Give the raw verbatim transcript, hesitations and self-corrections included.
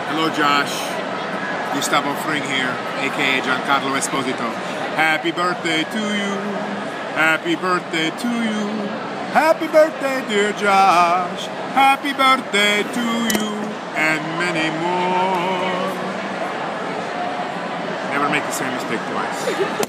Hello, Josh. Gustavo Fring here, aka Giancarlo Esposito. Happy birthday to you. Happy birthday to you. Happy birthday, dear Josh. Happy birthday to you and many more. Never make the same mistake twice.